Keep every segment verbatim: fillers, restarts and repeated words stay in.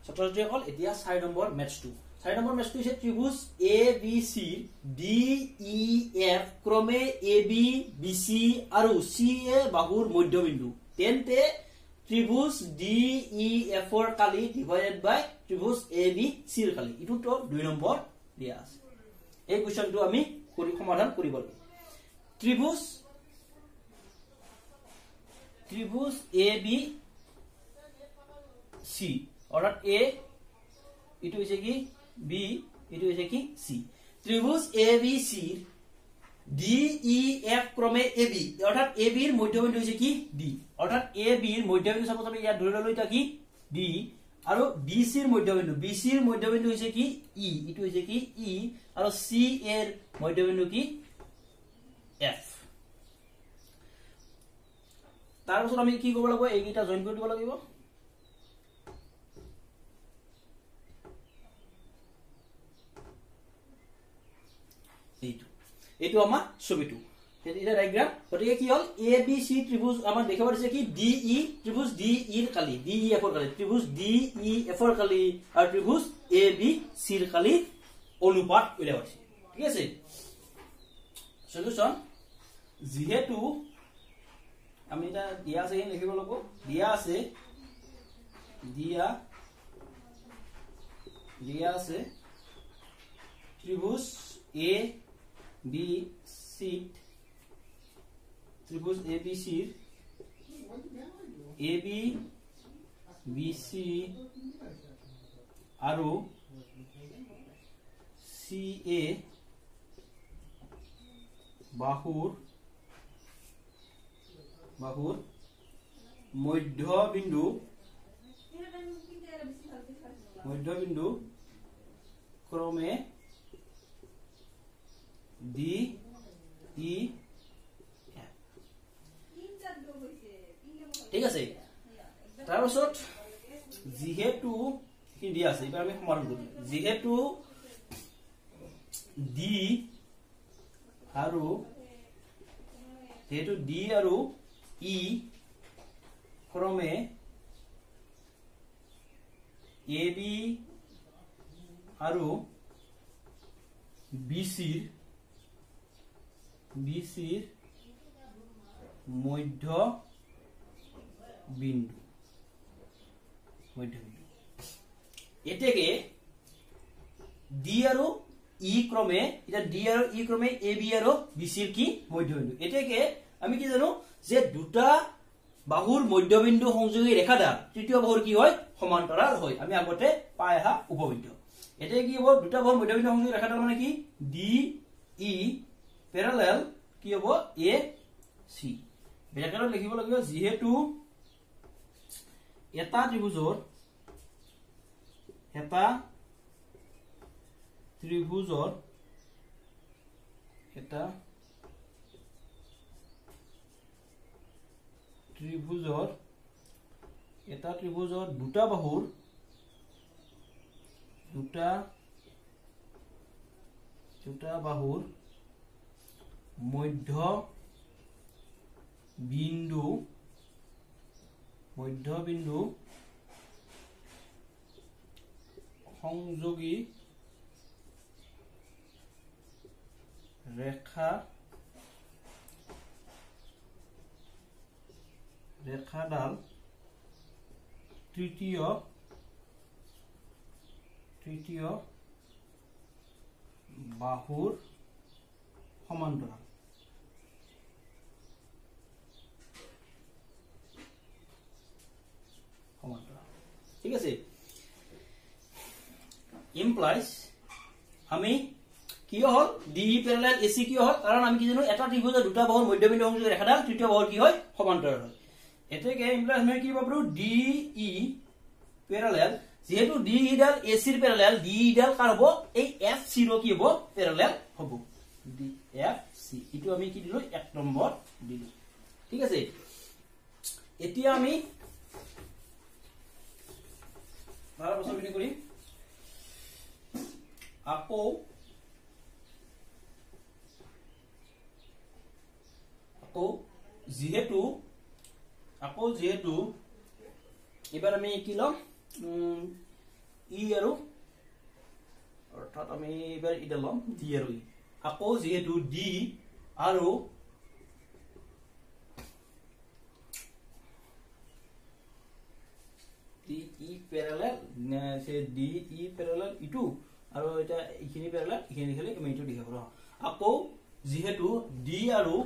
ছাত্ৰ-ছাত্ৰীসকল এতিয়া চাৰি নম্বৰ মেথছটো চাৰি নম্বৰ মেথছটো হৈছে ত্ৰিভুজ A B C D E F ক্ৰমে এ বি বি চি আৰু চি এ বাহুৰ মধ্যবিন্দু তেন্তে ত্ৰিভুজ ডি ই এফ ৰ কালি ডিভাইডেড বাই ত্ৰিভুজ এ বি চি ৰ কালি ইটোটো দুই নম্বৰ দিয়া আছে এই কোৱেশ্চনটো আমি কৰি সমাধান কৰিব লাগিব ত্ৰিভুজ ত্ৰিভুজ এ বি চি অৰ্থাৎ এ ইটো হৈছে কি বি ইটো হৈছে কি সি ত্ৰিভুজ A B C D E F ক্ৰমে এ বি অৰ্থাৎ এ বি ৰ মধ্যবিন্দু হৈছে কি ডি অৰ্থাৎ এ বি ৰ মধ্যবিন্দু চাপোজ আমি ইয়াত ধৰি ললো এটা কি ডি আৰু বি সি ৰ মধ্যবিন্দু বি সি ৰ মধ্যবিন্দু হৈছে কি ই ইটো হৈছে কি ই আৰু সি এ ৰ মধ্যবিন্দু কি এফ তাৰ পিছত আমি কি কৰিব লাগিব এইকেইটা জয়েন কৰি দিব লাগিব এইটো এইটো আমাৰ ছবিটো এটা ডায়াগ্ৰাম গতিকে কি হল এ বি সি ত্ৰিভুজ আমাৰ দেখাব দিছে কি ডি ই ত্ৰিভুজ ডি ই ৰ কালি ডি ই এফ ৰ কালি ত্ৰিভুজ ডি ই এফ ৰ কালি আৰু ত্ৰিভুজ এ বি সি ৰ কালি অনুপাত উলিয়াব দিছে ঠিক আছে সলিউশন যেহেতু আমি এটা দিয়া আছে লিখিব লাগিব দিয়া আছে দিয়া দিয়া আছে ত্রিভুজ এ বি সি ত্রিভুজ A B C A B B C আৰু সি এ বাহুৰ বাহুৰ মধ্যবিন্দু মধ্যবিন্দু ক্ৰমে ডি ই ঠিক আছে তাৰ পিছত যেহেতু কি দিয়া আছে এটা আমি সমাধান কৰিম যেহেতু ডি আৰু যেহেতু ডি আৰু ই ক্ৰমে এ বি আৰু বি সি বি সি মধ্য বিন্দু মধ্য বিন্দু এতেকে ডি আৰু ই ক্ৰমে এটা ডি আৰু ই ক্ৰমে এ বি আৰু বি সি কি মধ্য বিন্দু এতেকে আমি কি জানো যে দুটা বাহুৰ মধ্যবিন্দু সংযোগী ৰেখাডাল তৃতীয় বাহুৰ কি হয় সমান্তৰাল হয় আমি আগতে পাই আহা উপবিন্দু এতে কি হ'ব দুটা বাহুৰ মধ্যবিন্দু সংযোগী ৰেখাডাল মানে কি ডি ই প্যারালাল কি হ'ব এ সি ব্যাকৰণত লিখিব লাগিব যেহেতু এটা ত্ৰিভুজৰ এটা ত্ৰিভুজৰ এটা ত্ৰিভুজৰ এটা ত্ৰিভুজৰ দুটা বাহুৰ দুটা দুটা বাহুৰ মধ্য বিন্দু মধ্য বিন্দু সংযোগী ৰেখা ৰেখাডাল তৃতীয় তৃতীয় বাহুৰ সমান্তৰাল সমান্তৰাল ঠিক আছে ইমপ্লাইজ আমি কি হল ডি প্যারালাল এসি কি হল কাৰণ আমি কি জানো এটা ত্ৰিভুজৰ দুটা বাহুৰ মধ্যবিন্দু সংযোগী ৰেখাডাল তৃতীয় বাহুৰ কি হয় সমান্তৰাল হয় এতেকে ইমপ্লাইজ আমি কি পাবো ডি ই প্যারালাল যেহেতু ডি ই ডাল এসি ৰ প্যারালাল ডি ই ডাল কার হ'ব এই এফ সি ৰ কি হ'ব প্যারালাল হ'ব ডি এফ সি ইটো আমি কি দিলো এক নম্বৰ দিলো ঠিক আছে এতিয়া আমি বাৰ বছৰ বিনি কৰি আকৌ আকৌ যেহেতু আকৌ যেহেতু এবাৰ আমি কি লম ই আৰু অৰ্থাৎ আমি এবাৰ এটা লম ডি আৰু ই আকৌ যেহেতু ডি আৰু ডি ই প্যারালাল সে ডি ই প্যারালাল ইটু আৰু এটা ইখিনি প্যারালাল ইখিনি লিখলে আমি ইটু লিখা পাৰো আকৌ যেহেতু ডি আৰু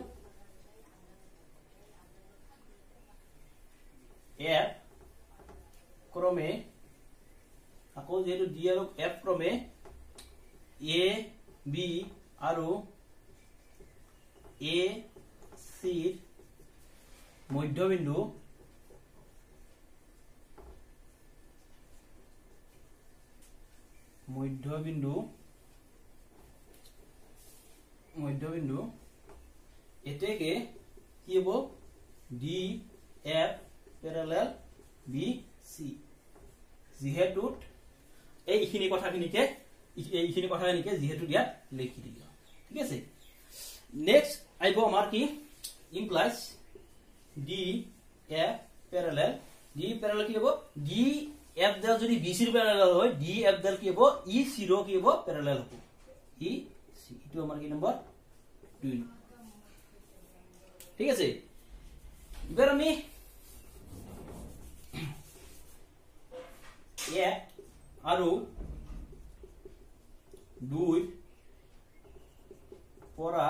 এফ ক্রমে আকৌ যেহেতু ডি আৰু এফ ক্রমে এ বি আৰু এ সি মধ্যবিন্দু মধ্যবিন্দু মধ্যবিন্দু এতেকে কি হবো D F parallel B C যেহেতু এইখিনি কথাখিনিকে এইখিনি কথাখিনিকে যেহেতু দিয়া লিখি দিলো ঠিক আছে নেক্সট আইব আমাৰ কি implies D F parallel D parallel কি হবো ডি এফ দাল যদি বি সি প্যারালাল হয় ডি এফ দাল কি হবো ই সি ৰ কি হবো প্যারালাল হবো ই সি ইটো আমাৰ কি নম্বৰ দুই ঠিক আছে এবাৰ আমি এক আৰু দুই পৰা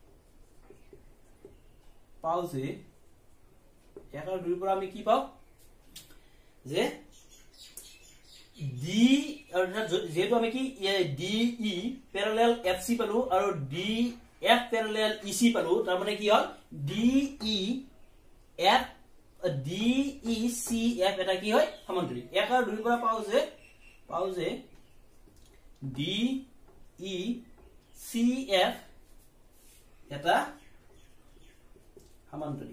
পাও যে এক আৰু দুই পৰা আমি কি পাও যে ডি যেহেতু আমি কি D E parallel F C পালো আৰু D F parallel E C পালো তাৰ মানে কি হল D E F D E C F এটা কি হয় সমান্তৰিক এক আৰু দুই পৰা পাও যে পাও যে ডি ই সি এফ এটা সমান্তৰিক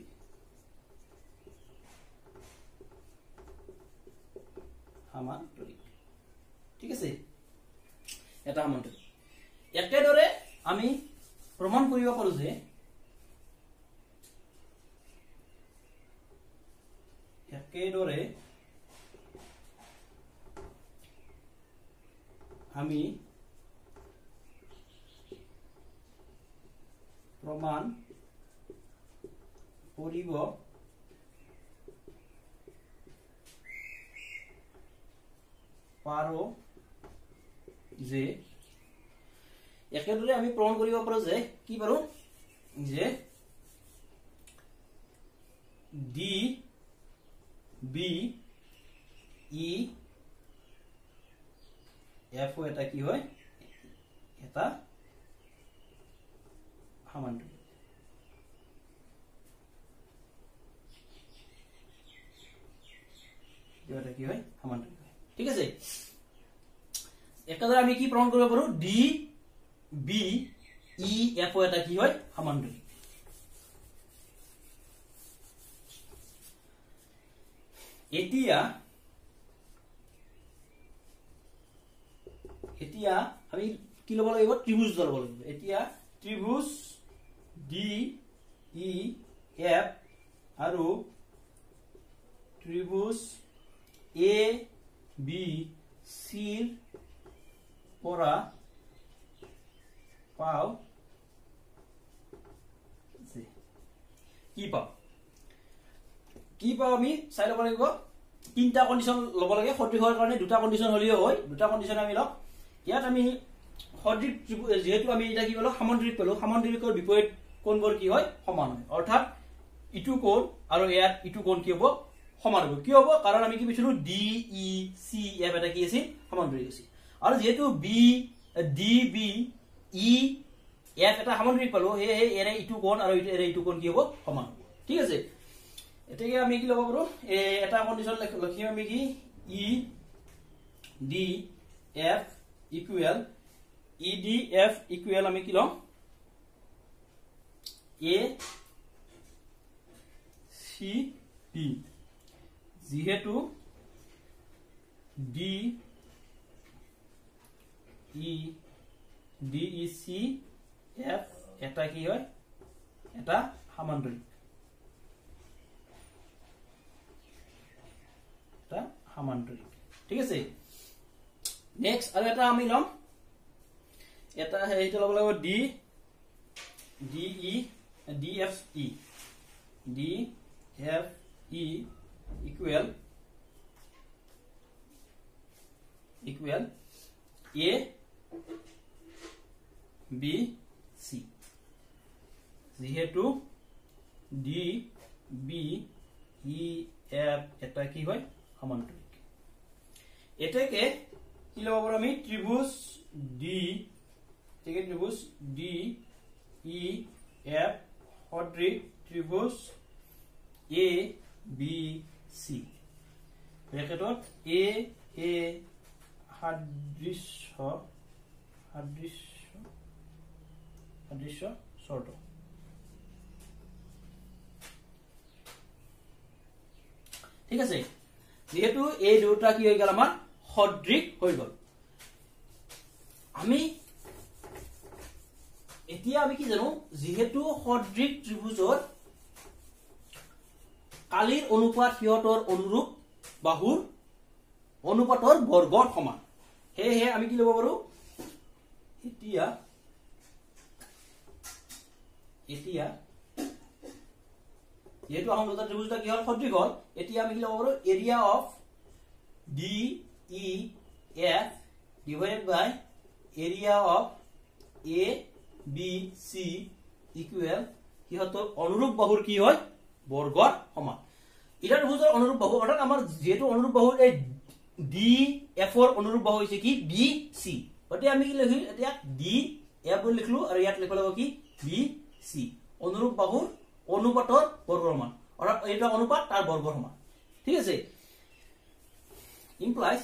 সমান্তৰিক ঠিক আছে এটা সমান্তৰিক একেদৰে আমি প্ৰমাণ কৰিব পাৰো যে একেদৰে আমি প্রমাণ করিব পারো যে একেদৰে আমি প্ৰমাণ কৰিব পাৰো যে কি পাৰো যে ডি বি ই এফ এটা কি হয় এটা সমান্তৰিক এটা কি হয় সমান্তৰিক ঠিক আছে একেদৰে আমি কি প্ৰমাণ কৰিব পাৰো ডি বি ই এফ এটা কি হয় সমান্তৰিক এতিয়া এতিয়া আমি কি লব লাগিব ত্ৰিভুজ লব লাগিব এতিয়া ত্ৰিভুজ ডি ই এফ আৰু ত্ৰিভুজ এ বি সি পৰা পাও কি পাও কি পাও আমি চাই লব লাগিব তিনটা কন্ডিশন লব লাগে সঠিক হোৱাৰ কাৰণে দুটা কন্ডিশন হলিও হয় দুটা কন্ডিশন আমি লম ইয়াত আমি সঠিক যেহেতু আমি এটা কি বলো সমান্তৰিক পালো সমান্তৰিকৰ বিপৰীত কোণবোৰ কি হয় সমান হয় অৰ্থাৎ ইটু কোণ আৰু ইয়াত ইটু কোণ কি হ'ব সমান হ'ব কি হ'ব কাৰণ আমি কি কৈছিলো ডি ই সি এফ এটা কি আছে সমান্তৰিক আছে আৰু যেহেতু B D B E F এটা সমান্তৰিক পালো হে হে এৰে ইটু কোণ আৰু এৰে ইটু কোণ কি হ'ব সমান হ'ব ঠিক আছে এটাকে আমি কি লব পাৰো এ এটা কন্ডিশন লিখিম আমি কি E D F equal E D F equal আমি কি লম এ সি ডি যেহেতু D E D E C F এটা কি হয় এটা সমান্তৰিক এটা সমান্তৰিক ঠিক আছে নেক্সট আৰু এটা আমি লম এটা হেইটো লব লাগিব D D E D F E D F E equal equal A B C যেহেতু ডি বি ই এফ এটা কি হয় সমান্তৰিক এটাকে কি লব পাৰো আমি ত্ৰিভুজ ডি ঠিক ত্ৰিভুজ ডি ই এফ সদৃশ ত্ৰিভুজ এ বি সি ব্ৰেকেটত এ এ সাদৃশ্য সাদৃশ্য সাদৃশ্য শৰ্ত ঠিক আছে যেহেতু এই দুটা কি হৈ গল আমাৰ সদৃশ হৈ গল আমি এতিয়া আমি কি জানো যেহেতু সদৃশ ত্ৰিভুজৰ কালিৰ অনুপাত হিয়তৰ অনুৰূপ বাহুৰ অনুপাতৰ বৰ্গৰ সমান হে হে আমি কি লব পাৰো এতিয়া এতিয়া যেহেতু আহোম দুটা ত্ৰিভুজটা কি হল সদৃশ হল এতিয়া আমি কি লব পাৰো area of D E F divided by area of A B C equal হিয়তৰ অনুৰূপ বাহুৰ কি হয় বৰ্গৰ সমান এটা ত্ৰিভুজৰ অনুৰূপ বাহু অৰ্থাৎ আমাৰ যেহেতু অনুৰূপ বাহুৰ এই ডি এফ ৰ অনুৰূপ বাহু হৈছে কি বি সি গতিকে আমি কি লিখিল এতিয়া ডি এফ বুলি লিখলো আৰু ইয়াত লিখব লাগিব কি বি সি অনুৰূপ বাহুৰ অনুপাতৰ বৰ্গৰ সমান অৰ্থাৎ এটা অনুপাত তাৰ বৰ্গৰ সমান ঠিক আছে ইমপ্লাইজ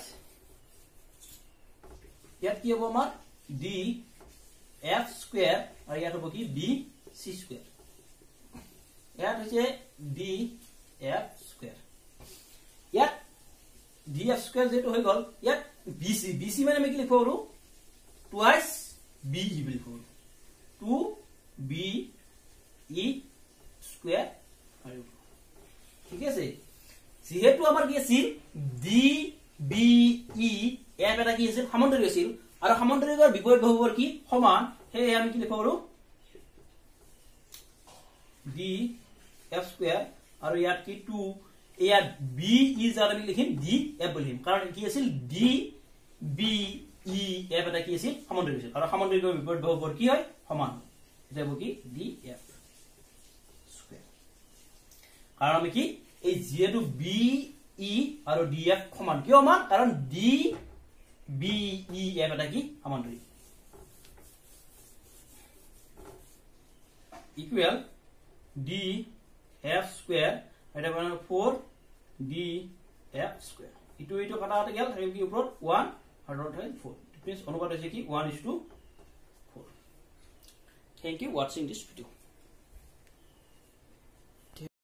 ইয়াত কি হ'ব আমাৰ ডি এফ স্কয়াৰ আৰু ইয়াত হ'ব কি বি সি স্কয়াৰ ইয়াত হৈছে ডি এফ স্কয়াৰ ইয়াত ডি এফ স্কয়াৰ যেটো হৈ গল ইয়াত বিসি বিসি মানে আমি কি লিখব পাৰো টুৱাইস বি ই বুলি লিখব টু বি ই স্কয়াৰ আৰু ঠিক আছে যেহেতু আমাৰ কি আছিল ডি বি ই এফ এটা কি আছিল সমান্তৰিক আছিল আৰু সমান্তৰিকৰ বিপৰীত বাহুবোৰ কি সমান হে আমি কি লিখব পাৰো ডি এফ স্কয়াৰ আৰু ইয়াত কি টু ইয়াত বি ই যাৰ আমি লিখিম ডি এফ বুলি লিখিম কাৰণ কি আছিল ডি বি ই এফ এটা কি আছিল সমান্তৰিক আছিল আৰু সমান্তৰিকৰ বিপৰীত বাহুবোৰ কি হয় সমান এটা হ'ব কি ডি এফ স্কয়াৰ কাৰণ আমি কি এই যেহেতু বি ই আৰু ডি এফ সমান কিয় সমান কাৰণ ডি বি ই এফ এটা কি সমান্তৰিক ইকুৱেল ডি এফ স্কয়াৰ এটা মানে ফ'ৰ ডি এফ স্কয়াৰ ইটো ইটো কাটা কাটা গেল থাকিল কি ওপৰত ওৱান আৰু ফ'ৰ ইট মিন্স অনুপাত হৈছে কি one is to four thank you watching this video